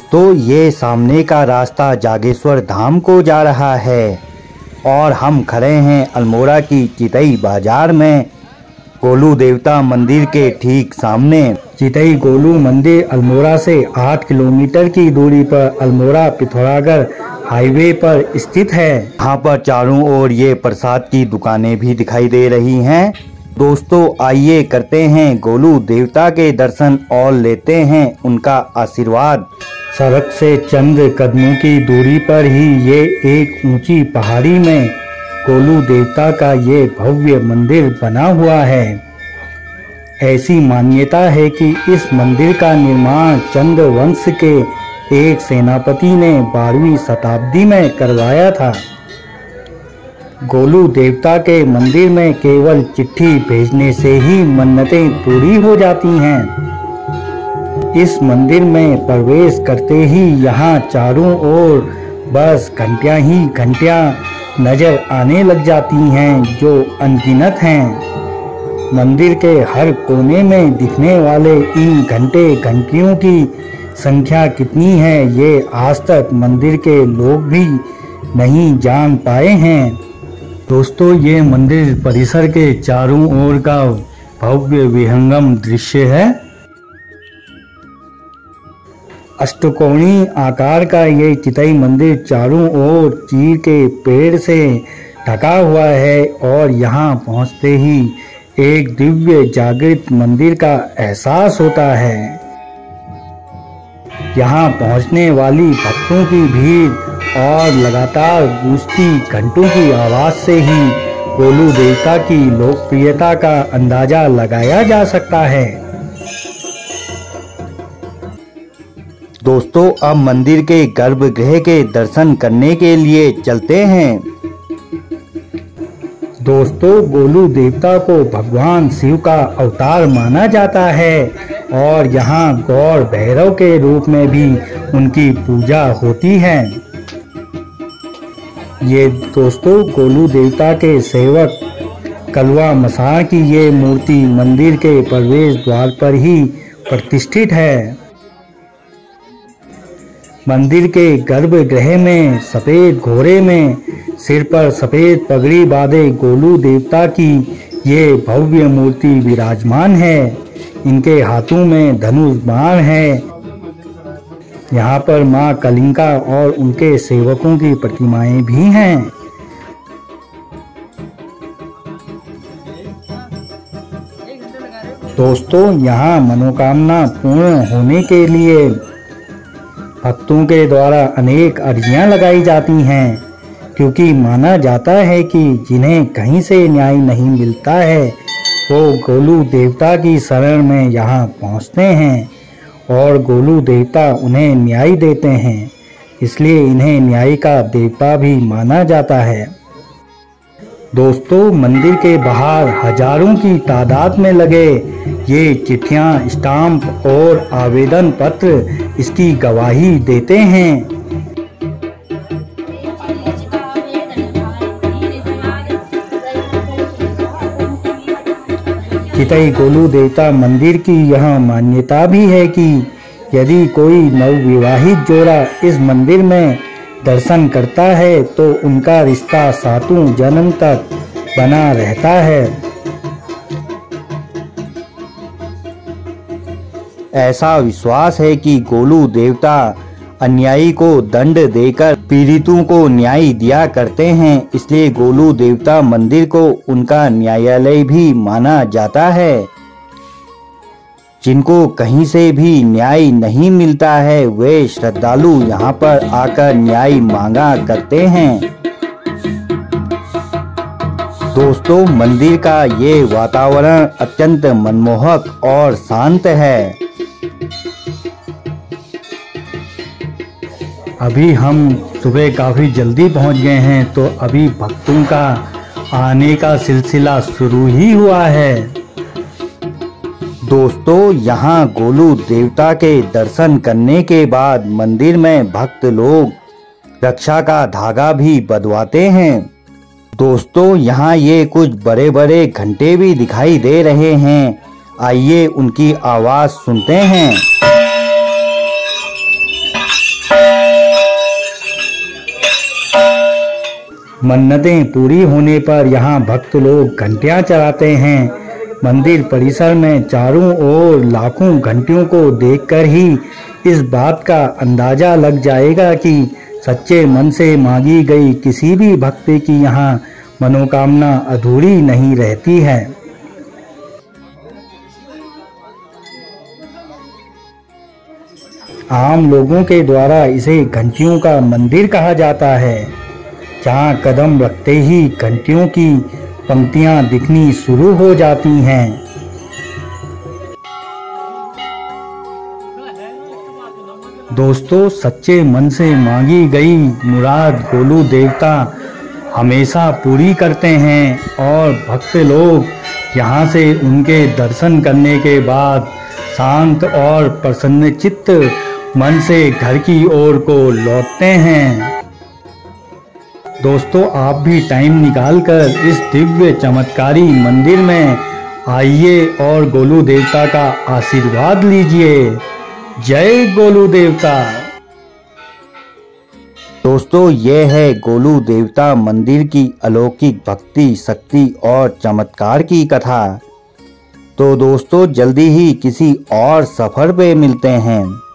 दोस्तों ये सामने का रास्ता जागेश्वर धाम को जा रहा है और हम खड़े हैं अल्मोड़ा की चितई बाजार में गोलू देवता मंदिर के ठीक सामने। चितई गोलू मंदिर अल्मोड़ा से 8 किलोमीटर की दूरी पर अल्मोड़ा पिथौरागढ़ हाईवे पर स्थित है। यहाँ पर चारों ओर ये प्रसाद की दुकानें भी दिखाई दे रही हैं। दोस्तों आइए करते हैं गोलू देवता के दर्शन और लेते हैं उनका आशीर्वाद। सड़क से चंद कदमों की दूरी पर ही ये एक ऊंची पहाड़ी में गोलू देवता का ये भव्य मंदिर बना हुआ है। ऐसी मान्यता है कि इस मंदिर का निर्माण चंद वंश के एक सेनापति ने 12वीं शताब्दी में करवाया था। गोलू देवता के मंदिर में केवल चिट्ठी भेजने से ही मन्नतें पूरी हो जाती हैं। इस मंदिर में प्रवेश करते ही यहाँ चारों ओर बस घंटियाँ ही घंटियाँ नजर आने लग जाती हैं जो अनगिनत हैं। मंदिर के हर कोने में दिखने वाले इन घंटियों की संख्या कितनी है ये आज तक मंदिर के लोग भी नहीं जान पाए हैं। दोस्तों ये मंदिर परिसर के चारों ओर का भव्य विहंगम दृश्य है। अष्टकोणीय आकार का ये चितई मंदिर चारों ओर चीड़ के पेड़ से ढका हुआ है और यहाँ पहुँचते ही एक दिव्य जागृत मंदिर का एहसास होता है। यहाँ पहुँचने वाली भक्तों की भीड़ और लगातार गूंजती घंटों की आवाज से ही गोलू देवता की लोकप्रियता का अंदाजा लगाया जा सकता है। दोस्तों अब मंदिर के गर्भगृह के दर्शन करने के लिए चलते हैं। दोस्तों गोलू देवता को भगवान शिव का अवतार माना जाता है और यहाँ गौर भैरव के रूप में भी उनकी पूजा होती है। ये दोस्तों गोलू देवता के सेवक कलवा मसाह की ये मूर्ति मंदिर के प्रवेश द्वार पर ही प्रतिष्ठित है। मंदिर के गर्भगृह में सफेद घोड़े में सिर पर सफेद पगड़ी बांधे गोलू देवता की ये भव्य मूर्ति विराजमान है। इनके हाथों में धनुष बाण है। यहाँ पर मां कलिंगा और उनके सेवकों की प्रतिमाएं भी हैं। दोस्तों यहाँ मनोकामना पूर्ण होने के लिए भक्तों के द्वारा अनेक अर्जियां लगाई जाती हैं, क्योंकि माना जाता है कि जिन्हें कहीं से न्याय नहीं मिलता है वो गोलू देवता की शरण में यहाँ पहुँचते हैं और गोलू देवता उन्हें न्याय देते हैं, इसलिए इन्हें न्याय का देवता भी माना जाता है। दोस्तों मंदिर के बाहर हजारों की तादाद में लगे ये चिट्ठियां, स्टाम्प और आवेदन पत्र इसकी गवाही देते हैं। चितई गोलू देवता मंदिर की यह मान्यता भी है कि यदि कोई नवविवाहित जोड़ा इस मंदिर में दर्शन करता है तो उनका रिश्ता 7वें जन्म तक बना रहता है। ऐसा विश्वास है कि गोलू देवता अन्यायी को दंड देकर पीड़ितों को न्याय दिया करते हैं, इसलिए गोलू देवता मंदिर को उनका न्यायालय भी माना जाता है। जिनको कहीं से भी न्याय नहीं मिलता है वे श्रद्धालु यहाँ पर आकर न्याय मांगा करते हैं। दोस्तों मंदिर का ये वातावरण अत्यंत मनमोहक और शांत है। अभी हम सुबह काफ़ी जल्दी पहुँच गए हैं तो अभी भक्तों का आने का सिलसिला शुरू ही हुआ है। दोस्तों यहाँ गोलू देवता के दर्शन करने के बाद मंदिर में भक्त लोग रक्षा का धागा भी बंधवाते हैं। दोस्तों यहाँ ये कुछ बड़े बड़े घंटे भी दिखाई दे रहे हैं, आइए उनकी आवाज़ सुनते हैं। मन्नतें पूरी होने पर यहाँ भक्त लोग घंटियाँ चढ़ाते हैं। मंदिर परिसर में चारों ओर लाखों घंटियों को देखकर ही इस बात का अंदाजा लग जाएगा कि सच्चे मन से मांगी गई किसी भी भक्ति की यहाँ मनोकामना अधूरी नहीं रहती है। आम लोगों के द्वारा इसे घंटियों का मंदिर कहा जाता है, जहाँ कदम रखते ही घंटियों की पंक्तियाँ दिखनी शुरू हो जाती हैं। दोस्तों, सच्चे मन से मांगी गई मुराद गोलू देवता हमेशा पूरी करते हैं और भक्त लोग यहाँ से उनके दर्शन करने के बाद शांत और प्रसन्नचित्त मन से घर की ओर को लौटते हैं। दोस्तों, आप भी टाइम निकालकर इस दिव्य चमत्कारी मंदिर में आइए और गोलू देवता का आशीर्वाद लीजिए। जय गोलू देवता। दोस्तों, यह है गोलू देवता मंदिर की अलौकिक भक्ति, शक्ति और चमत्कार की कथा। तो दोस्तों, जल्दी ही किसी और सफर पे मिलते हैं।